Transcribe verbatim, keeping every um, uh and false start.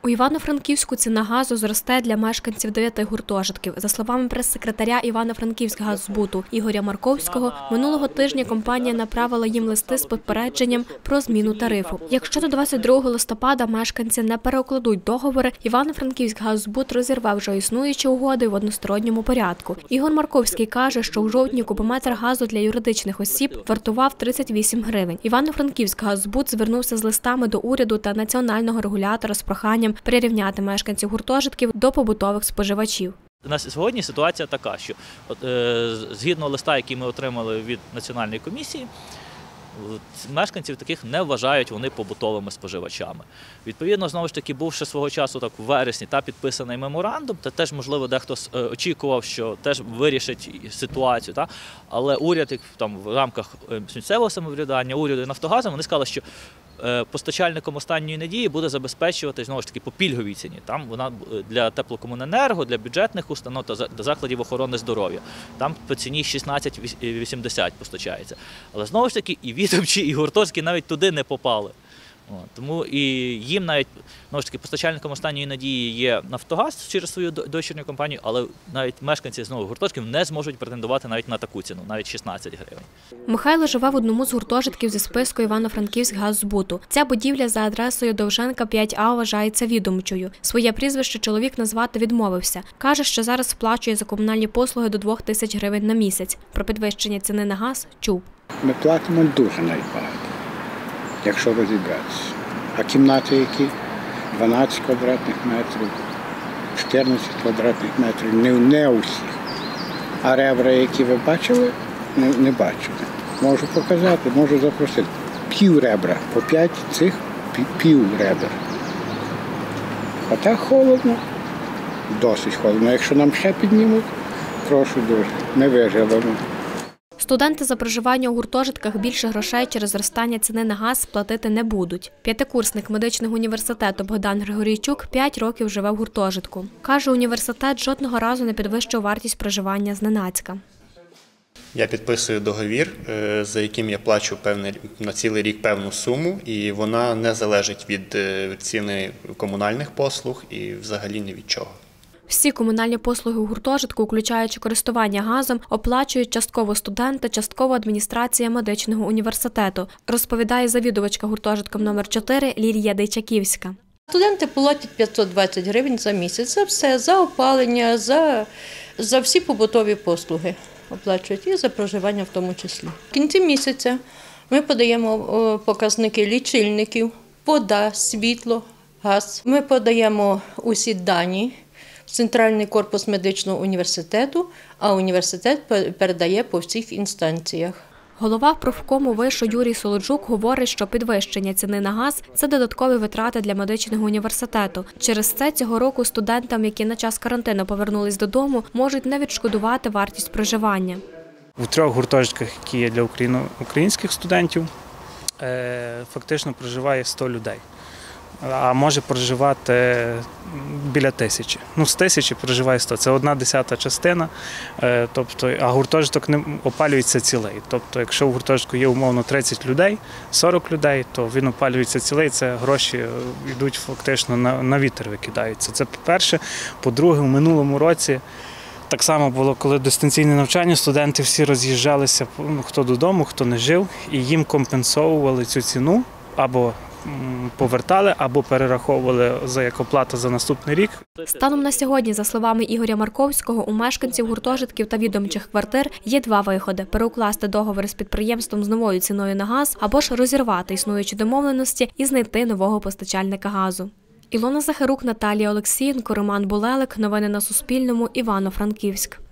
У Івано-Франківську ціна газу зросте для мешканців дев'яти гуртожитків. За словами прес-секретаря Івано-Франківськгаззбуту Ігоря Марковського, минулого тижня компанія направила їм листи з попередженням про зміну тарифу. Якщо до двадцять другого листопада мешканці не переукладуть договори, Івано-Франківськгаззбут розірве вже існуючі угоди в односторонньому порядку. Ігор Марковський каже, що у жовтні кубометр газу для юридичних осіб вартував тридцять вісім гривень. Івано-Франківськгаззбут звернувся з листами до уряду та національного регулятора з проханням прирівняти мешканців гуртожитків до побутових споживачів. На сьогодні ситуація така, що от, е, згідно листа, який ми отримали від Національної комісії, мешканців таких не вважають вони побутовими споживачами. Відповідно, знову ж таки, був ще свого часу так, в вересні та підписаний меморандум, та теж, можливо, дехто очікував, що теж вирішить ситуацію. Та? Але уряд там, в рамках місцевого самоврядування, уряду і Нафтогазу, вони сказали, що постачальником останньої надії буде забезпечувати, знову ж таки, по пільговій ціні. Там вона для теплокомуненерго, для бюджетних установ та закладів охорони здоров'я. Там по ціні шістнадцять вісімдесят постачається. Але знову ж таки, і відомчі, і гуртожитки навіть туди не попали. О, тому і їм навіть, знову ж таки, постачальником останньої надії є Нафтогаз через свою дочірню компанію, але навіть мешканці знову гуртожитків не зможуть претендувати навіть на таку ціну, навіть шістнадцять гривень. Михайло живе в одному з гуртожитків зі списку Івано-Франківськгаззбуту. Ця будівля за адресою Довженка п'ять А вважається відомчою. Своє прізвище чоловік назвати відмовився. Каже, що зараз сплачує за комунальні послуги до двох тисяч гривень на місяць. Про підвищення ціни на газ чув. Ми платимо дуже навіть багато, якщо розібратися. А кімнати які? дванадцять квадратних метрів, чотирнадцять квадратних метрів, не, не у всіх. А ребра, які ви бачили, не, не бачили. Можу показати, можу запросити. Пів ребра, по п'ять цих пів ребра. А так холодно, досить холодно. Якщо нам ще піднімуть, прошу дуже, ми виживемо. Студенти за проживання у гуртожитках більше грошей через зростання ціни на газ платити не будуть. П'ятикурсник медичного університету Богдан Григорійчук п'ять років живе в гуртожитку. Каже, університет жодного разу не підвищив вартість проживання зненацька. Я підписую договір, за яким я плачу певний, на цілий рік певну суму, і вона не залежить від ціни комунальних послуг і взагалі ні від чого. Всі комунальні послуги у гуртожитку, включаючи користування газом, оплачують частково студенти, частково адміністрація медичного університету, розповідає завідувачка гуртожитком номер чотири Лілія Дейчаківська. Студенти платять п'ятсот двадцять гривень за місяць, за все, за опалення, за, за всі побутові послуги оплачують і за проживання в тому числі. В кінці місяця ми подаємо показники лічильників, вода, світло, газ. Ми подаємо усі дані в Центральний корпус медичного університету, а університет передає по всіх інстанціях. Голова профкому вишу Юрій Солоджук говорить, що підвищення ціни на газ – це додаткові витрати для медичного університету. Через це цього року студентам, які на час карантину повернулись додому, можуть не відшкодувати вартість проживання. У трьох гуртожитках, які є для українських студентів, фактично проживає сто людей. А може проживати біля тисячі. Ну, з тисячі проживає сто. Це одна десята частина, тобто, а гуртожиток не опалюється цілий. Тобто, якщо в гуртожитку є умовно тридцять людей, сорок людей, то він опалюється цілий, це гроші йдуть фактично на, на вітер викидаються. Це по-перше. По-друге, в минулому році так само було, коли дистанційне навчання, студенти всі роз'їжджалися, хто додому, хто не жив, і їм компенсовували цю ціну або повертали або перераховували за як оплата за наступний рік. Станом на сьогодні, за словами Ігоря Марковського, у мешканців гуртожитків та відомчих квартир є два виходи – переукласти договір з підприємством з новою ціною на газ або ж розірвати існуючі домовленості і знайти нового постачальника газу. Ілона Захарук, Наталія Олексієнко, Роман Булелик. Новини на Суспільному. Івано-Франківськ.